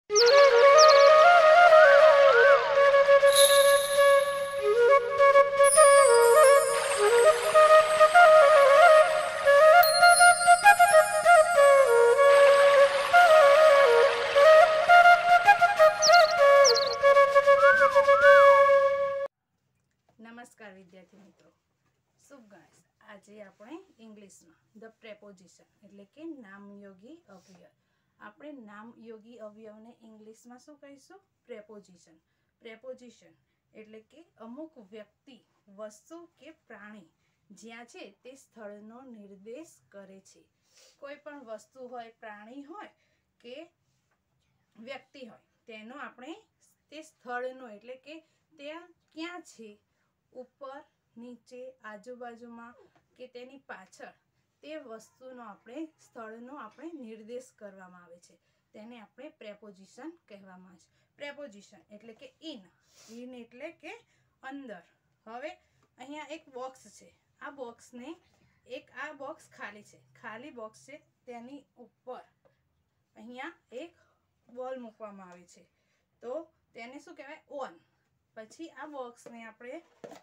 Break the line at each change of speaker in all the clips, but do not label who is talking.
नमस्कार विद्यार्थी मित्रों, शुभ गणेश। आज આપણે ઇંગ્લિશમાં ધ પ્રેપોઝિશન એટલે કે નામયોગી અવયવ, આપણે નામયોગી અવયવને ઇંગ્લિશમાં શું કહીશું? પ્રેપોઝિશન। પ્રેપોઝિશન એટલે કે અમુક વ્યક્તિ, વસ્તુ કે પ્રાણી જ્યાં છે તે સ્થળનો નિર્દેશ કરે છે। કોઈ પણ વસ્તુ હોય, પ્રાણી હોય કે વ્યક્તિ હોય, તેનો આપણે તે સ્થળનો એટલે કે ત્યાં ક્યાં છે, ઉપર, નીચે, આજુબાજુમાં કે તેની પાછળ, તે વસ્તુનો આપણે સ્થળનો આપણે નિર્દેશ કરવામાં આવે છે, તેને આપણે પ્રેપોઝિશન કહેવામાં આવે છે। પ્રેપોઝિશન એટલે કે ઇન એટલે કે અંદર। હવે અહીંયા એક બોક્સ છે, આ બોક્સને આ બોક્સ ખાલી છે, ખાલી બોક્સ છે, તેની ઉપર અહીંયા એક બોલ મૂકવામાં આવે છે, તો તેને શું કહેવાય? ઓન। પછી આ બોક્સને આપણે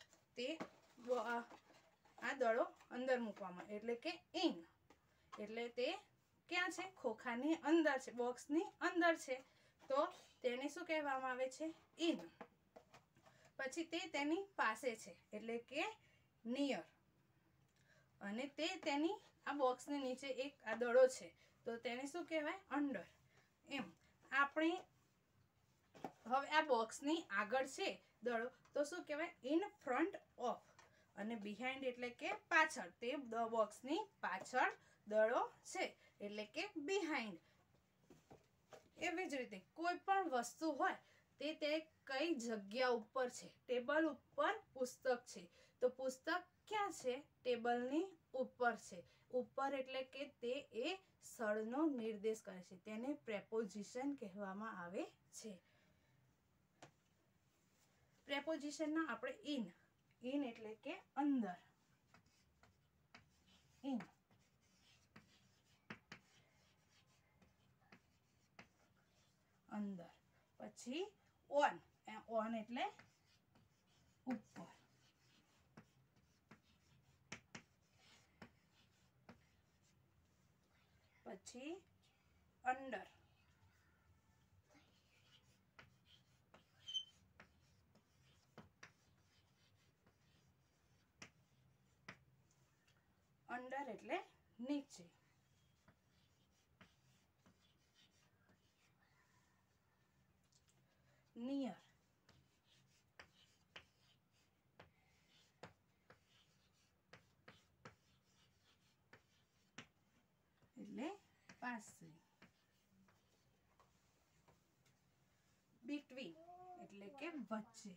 આ દડો અંદર મૂકવામાં એટલે કે ઇન, એટલે તે ક્યાં છે? ખોખાની અંદર છે, બોક્સની અંદર છે, તો તેને શું કહેવામાં આવે છે? ઇન। પછી તે તેની પાસે છે એટલે કે નિયર, અને તે તેની આ બોક્સની નીચે એક આ દડો છે, તો તેને શું કહેવાય? અંડર। એમ આપણે હવે આ બોક્સની આગળ છે દડો, તો શું કહેવાય? ઇન ફ્રન્ટ ઓફ, અને બિહાઇન્ડ એટલે કે પાછળ, તે બોક્સની પાછળ દડો છે એટલે કે બિહાઇન્ડ। એવી જ રીતે કોઈ પણ વસ્તુ હોય તે કઈ જગ્યા ઉપર છે? ટેબલ ઉપર પુસ્તક છે, તો પુસ્તક ક્યાં છે? ટેબલની ઉપર છે। ઉપર એટલે કે તે એ સ્થળનો નિર્દેશ કરે છે, તેને પ્રેપોઝિશન કહેવામાં આવે છે। પ્રેપોઝિશનના આપણે ઇન એટલે કે અંદર, ઇન। અંદર। પછી ઓન એટલે ઉપર। પછી અંડર, અંડર એટલે નીચે। નિયર, એટલે પાસે। બિટવીન એટલે કે વચ્ચે।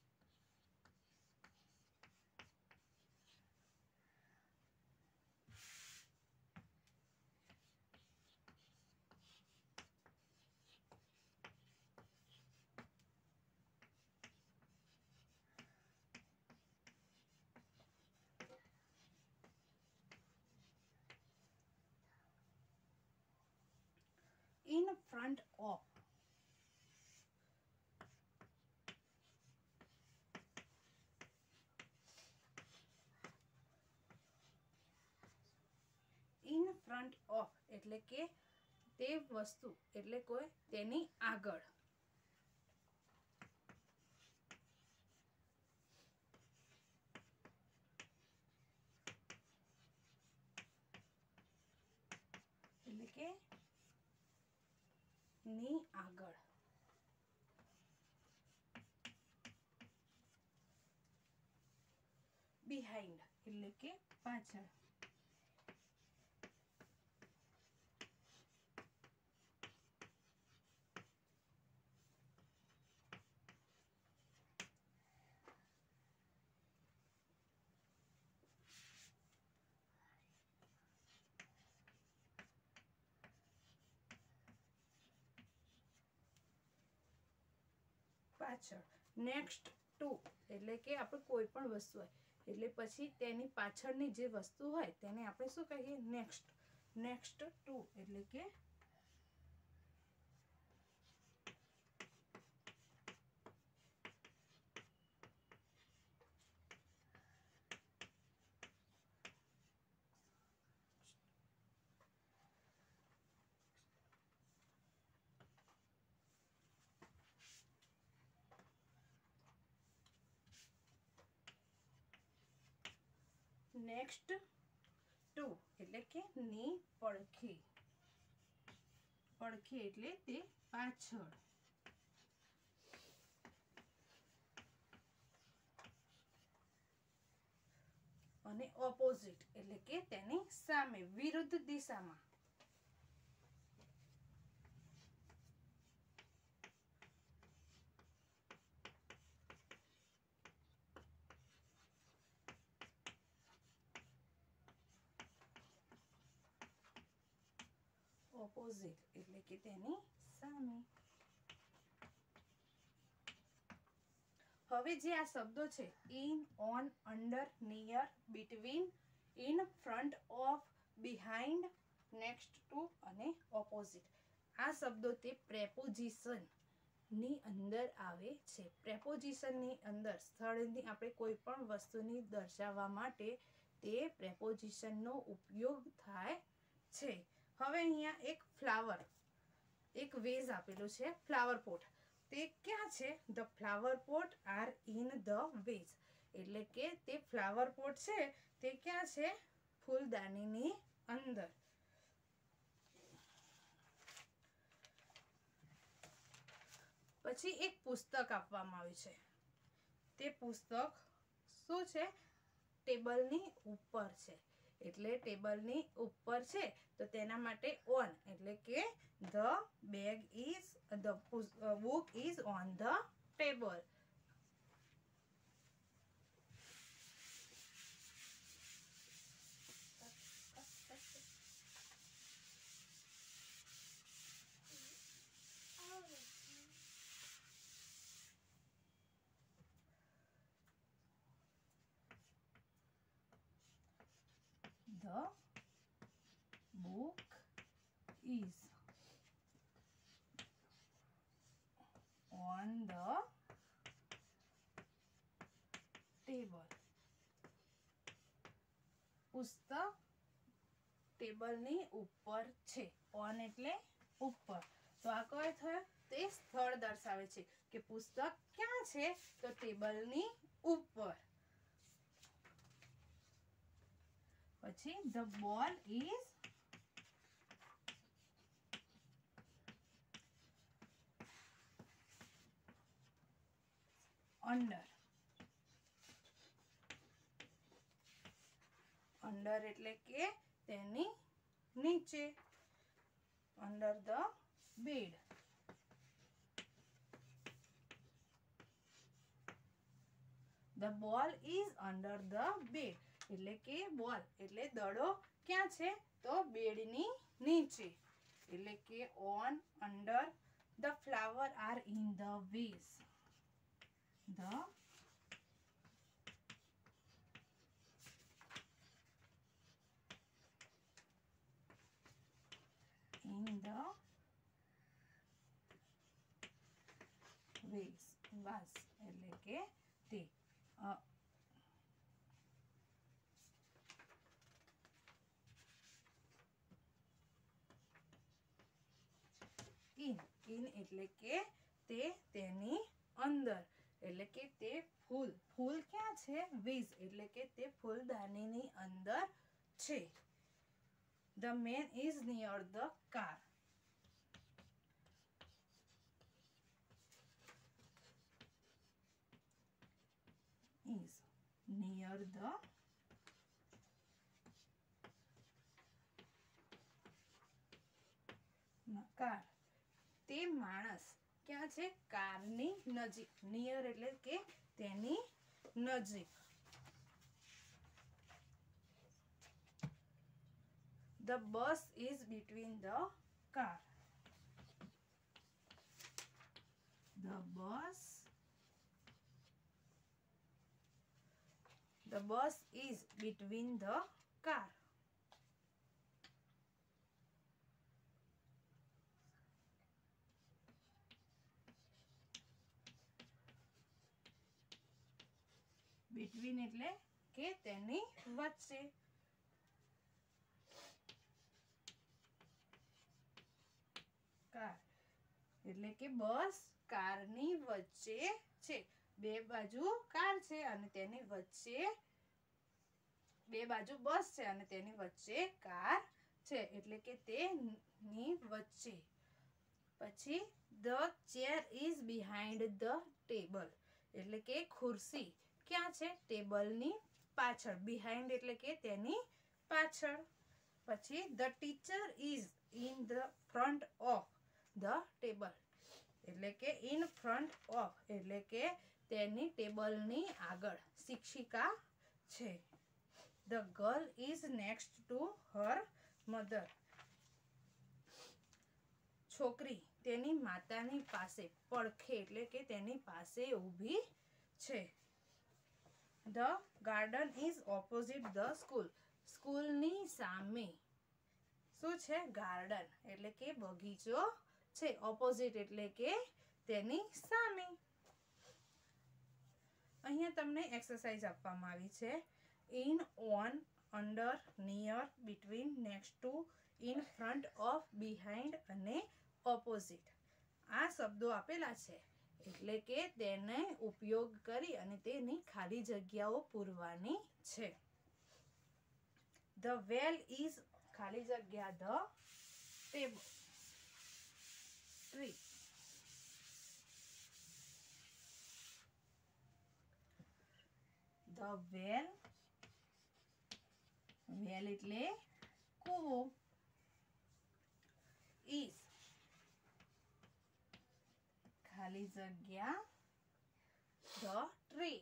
In front of, in front of એટલે કે તે વસ્તુ એટલે કોઈ તેની આગળ। એટલે કે ની આગળ। બિહાઇન્ડ એટલે કે પાછળ। પાછળ। નેક્સ્ટ ટુ એટલે કે આપણે કોઈ પણ વસ્તુ હોય એટલે પછી તેની પાછળની જે વસ્તુ હોય તેને આપણે શું કહીએ? નેક્સ્ટ। નેક્સ્ટ ટુ એટલે કે નેક્સ્ટ ટુ એટલે કે ની પડખે, પડખે એટલે તે પાછળ, અને ઓપોઝિટ એટલે કે તેની સામે, વિરુદ્ધ દિશામાં. ઓપોઝિટ એટલે કે તેની સામે. હવે જે આ શબ્દો છે in, on, under, near, between, in, front of, behind, next to અને ઓપોઝિટ, આ શબ્દો તે પ્રેપોઝિશન ની અંદર આવે છે. પ્રેપોઝિશન ની અંદર સ્થળની આપણે કોઈ પણ વસ્તુની દર્શાવવા માટે તે પ્રેપોઝિશન નો ઉપયોગ થાય છે. હવે અહીંયા એક ફ્લાવર, એક વેઝ આપેલું છે, ફ્લાવર પોટ, તે ક્યાં છે? The flower pot are in the vase એટલે કે તે ફ્લાવર પોટ છે તે ક્યાં છે? ફૂલદાનીની અંદર. પછી એક પુસ્તક આપવામાં આવ્યું છે, તે પુસ્તક શું છે? ટેબલની ઉપર છે, એટલે ટેબલની ઉપર છે તો તેના માટે ઓન એટલે કે the bag is, the book is on the table. The book is on the table. પુસ્તક ટેબલની ઉપર છે. ઓન એટલે ઉપર. તો આ કયો થયો? તે સ્થળ દર્શાવે છે કે પુસ્તક ક્યાં છે? તો ટેબલની ઉપર. પછી the ball is under. Under એટલે કે તેની નીચે, under the bed. The ball is under the bed એટલે કે બોલ એટલે દડો ક્યાં છે? તો બેડની નીચે, એટલે કે on, under. The flower are in the vase. The in the vase. બસ એટલે કે તે. ઇન એટલે કે તે તેની અંદર, એટલે કે તે ફૂલ, ફૂલ ક્યાં છે? વેઝ એટલે કે તે ફૂલદાનીની અંદર છે. The man is near the car. Is near the car. તે માણસ ક્યાં છે? કારની નજીક. નિયર એટલે કે તેની નજીક. The bus is between the car. The bus is between the car. between એટલે કે તેની વચ્ચે. કાર એટલે કે બસ કારની વચ્ચે છે. બે બાજુ કાર છે અને તેની વચ્ચે બે બાજુ બસ છે અને તેની વચ્ચે કાર છે એટલે કે તેની વચ્ચે. પછી the chair is behind the table એટલે કે ખુરશી ક્યાં છે? ટેબલની પાછળ. બિહાઇન્ડ એટલે કે તેની પાછળ. પછી the teacher is in the front of the table એટલે કે ઇન ફ્રન્ટ ઓફ એટલે કે તેની ટેબલની આગળ શિક્ષિકા છે. The girl is next to her mother છોકરી તેની માતાની પાસે પડખે એટલે કે તેની પાસે ઊભી છે. The garden is opposite the school સ્કૂલની સામે શું છે? ગાર્ડન એટલે કે બગીચો છે. ઓપોઝિટ એટલે કે તેની સામે. અહીંયા તમને એક્સરસાઇઝ આપવામાં આવી છે. In, on, under, near, between, next to, in front of, behind અને ઓપોઝિટ આ શબ્દો આપેલા છે એટલે કે તેને ઉપયોગ કરી અને તેની ખાલી જગ્યાઓ પૂરવાની છે. ધ વેલ ઇઝ ખાલી જગ્યા the table tree the well well એટલે કૂવો. ઇઝ ખાલી જગ્યા ધ ટ્રી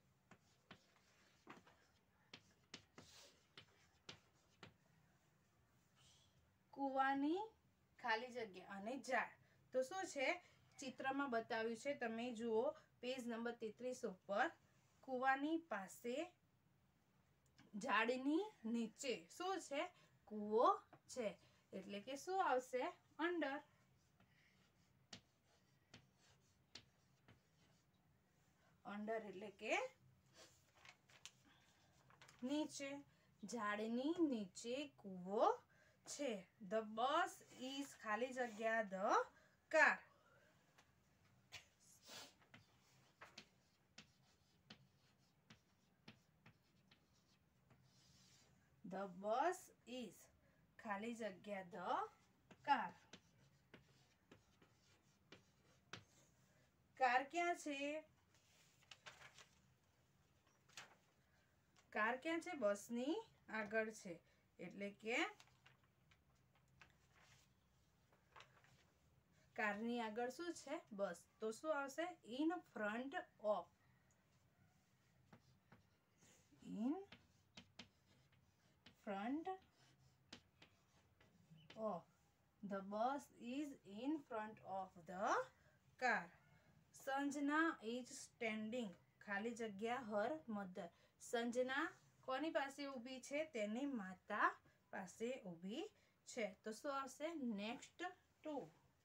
કૂવાની ખાલી જગ્યા અને ઝાડ. તો શું છે? ચિત્રમાં બતાવ્યું છે તમે જુઓ પેજ નંબર 33 ઉપર. કૂવાની પાસે ઝાડની નીચે શું છે? કૂવો છે એટલે કે શું આવશે? અંડર. અંડર એટલે કે નીચે. ઝાડની નીચે કૂવો છે. ધ બસ ઇઝ ખાલી જગ્યા the car the bus is ખાલી જગ્યા ધ કાર. કાર ક્યાં છે? કાર ક્યાં છે? બસની આગળ છે એટલે કે કારની આગળ શું છે? બસ. તો શું આવશે? In front of. In front of. The bus is in front of the car. Sanjana is standing ખાલી જગ્યા her mother. સંજના કોની પાસે ઊભી છે? તેની માતા પાસે ઊભી છે. તો શું આવશે? Next to.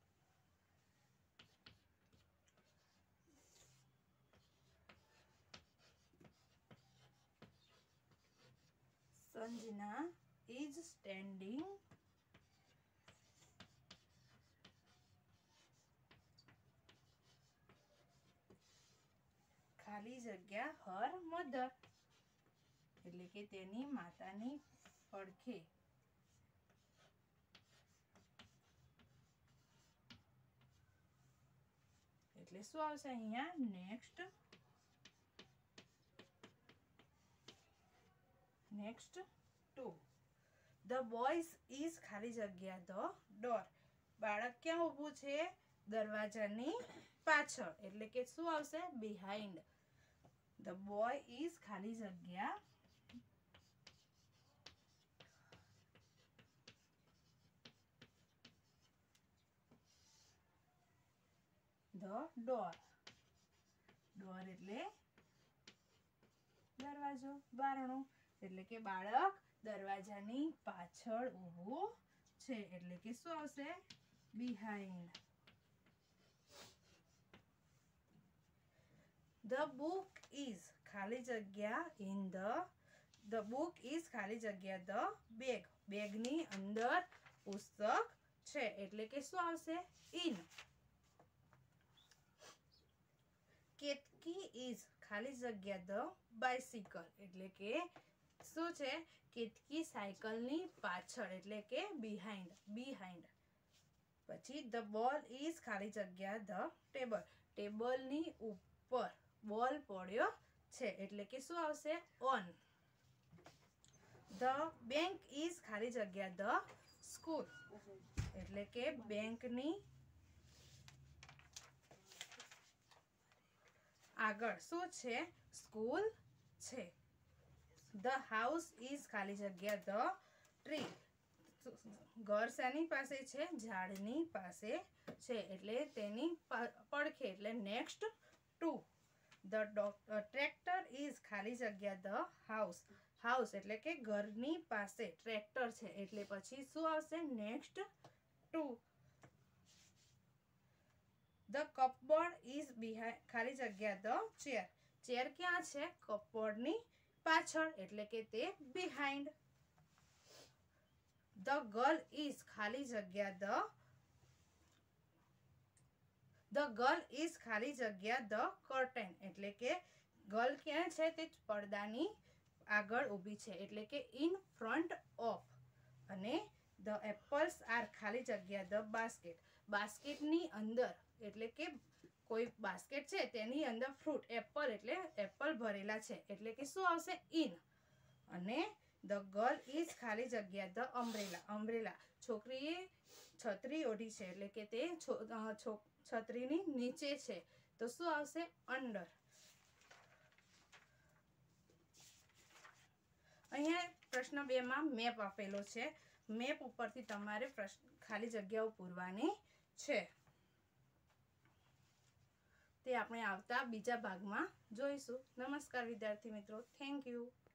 Sanjana is standing ખાલી જગ્યા her mother એટલે કે તેની માતાની પડખે. એટલે શું આવશે અહીંયા? Next to. The boys is ખાલી જગ્યા ધ ડોર. બાળક ક્યાં ઊભું છે? દરવાજાની પાછળ એટલે કે શું આવશે? બિહાઇન્ડ. ધ બોય ઇઝ ખાલી જગ્યા ધ ડોર. ડોર એટલે દરવાજો, બારણું એટલે કે બાળક દરવાજાની પાછળ ઊભું છે એટલે કે શું આવશે? બિહાઇન્ડ. ધ બુક ઇઝ ખાલી જગ્યા ઇન ધ બુક ઇઝ ખાલી જગ્યા ધ બેગ. બેગની અંદર પુસ્તક છે એટલે કે શું આવશે? ઇન. કેતકી ઇઝ ખાલી જગ્યા ધ બાઇસિકલ એટલે કે શું છે? કેતકી સાયકલની પાછળ એટલે કે બિહાઇન્ડ. પછી ધ બોલ ઇઝ ખાલી જગ્યા ધ ટેબલ. ટેબલની ઉપર બોલ પડ્યો છે એટલે કે શું આવશે? ઓન. ધ બેંક ઇઝ ખાલી જગ્યા ધ સ્કૂલ એટલે કે બેંકની આગળ શું છે? સ્કૂલ છે. ધ હાઉસ ઇઝ ખાલી જગ્યા ધ ટ્રી. ઘર શેની પાસે છે? ઝાડની પાસે છે એટલે તેની પડખે એટલે next to. The tractor is ખાલી જગ્યા ધ હાઉસ. હાઉસ એટલે કે ઘરની પાસે ટ્રેક્ટર છે એટલે પછી શું આવશે? Next to. The cupboard is ખાલી જગ્યા ધ ચેર. ચેર ક્યાં છે? કપબોર્ડની પાછળ એટલે કે તે બિહાઇન્ડ. ધ ગર્લ ઇઝ ખાલી જગ્યા ધ કર્ટેન એટલે કે ગર્લ ક્યાં છે? તે પડદાની આગળ ઊભી છે એટલે કે ઇન ફ્રન્ટ ઓફ. અને ધ એપલ્સ આર ખાલી જગ્યા ધ બાસ્કેટ. બાસ્કેટની અંદર એટલે કે કોઈ બાસ્કેટ છે તેની અંદર ફ્રૂટ એપલ એટલે એપલ ભરેલા છે એટલે કે શું આવશે? ઇન. અને ધ ગર્લ ઇઝ ખાલી જગ્યા ધ અમ્બ્રેલા. છોકરીએ છત્રી ઓઢી છે એટલે કે તે છત્રીની નીચે છે તો શું આવશે? અંડર. અહીંયા પ્રશ્ન 2 માં મેપ આપેલો છે. મેપ ઉપરથી તમારે ખાલી જગ્યાઓ પૂરવાની છે. તે આપણે આવતા બીજા ભાગમાં જોઈશું. નમસ્કાર વિદ્યાર્થી મિત્રો. Thank you.